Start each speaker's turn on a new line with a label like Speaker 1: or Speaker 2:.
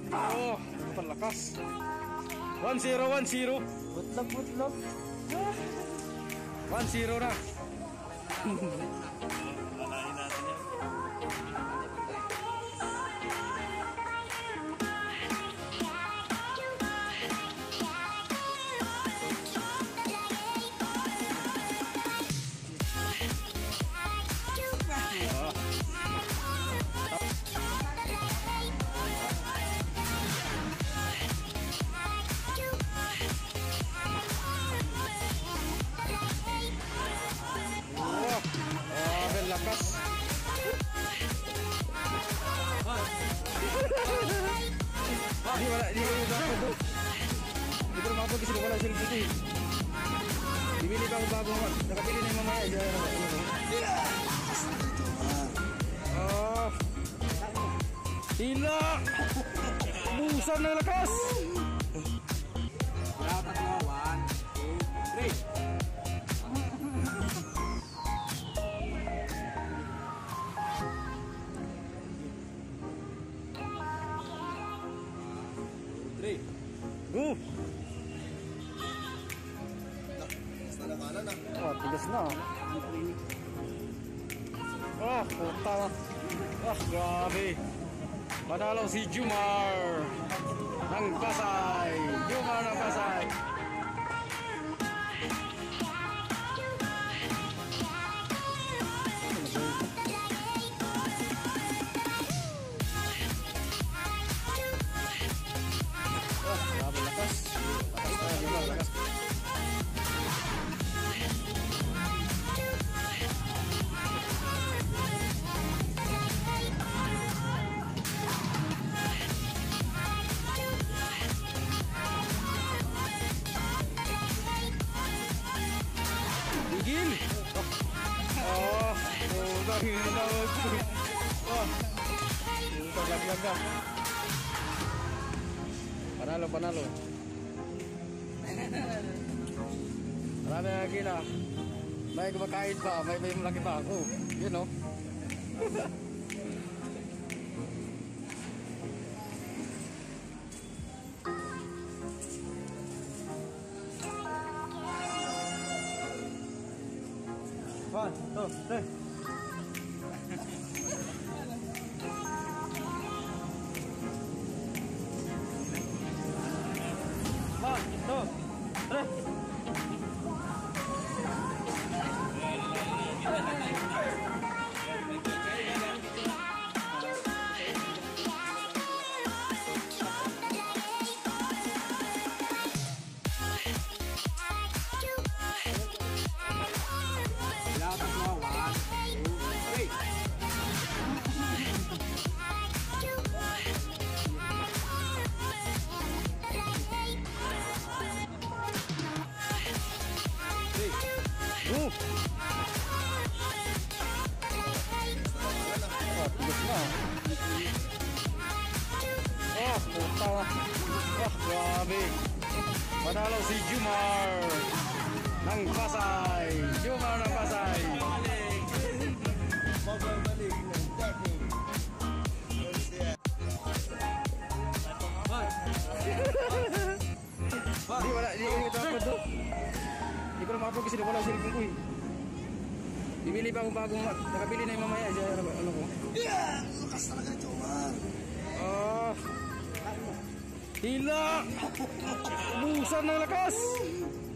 Speaker 1: Oh, palakas. 1-0, 1-0.
Speaker 2: Butlog, butlog.
Speaker 1: 1-0 na.
Speaker 3: Alahin natin yan.
Speaker 1: Lakas. Di wala, di dapat do. Di ko mabot kasi wala sila dito. Bibili pa ako bago man. Nakapili na yung mamaya. Oh. Tila. Busan ng lakas.
Speaker 2: Dapat mo. 1, 2, 3.
Speaker 1: Oh, tigas na. Oh, puta. Ah, grabe. Panalo si Jumar ng Pasay. Jumar ng Pasay. Gil. Oh, dahil na ako. Oh. Laglag ka. Panalo, panalo. Marami na gila. May kumakain pa, may malaki pa. Oh, yun know. One, two, three. One, two, three. Oh, puta. Oh, grabe. Panalo si Jumar ng Pasay. Jumar ng Pasay.
Speaker 2: Magbabalik ng dating.
Speaker 1: Di wala, di ko dapat do. Di ko na mapag kasi wala sila kung kuy. Bibili pa akong bagong mat. Nakabili na yung mamaya. Ano ko?
Speaker 2: Yeah! Lakas talaga ito, man.
Speaker 1: Oh. Tila. Busan ng lakas.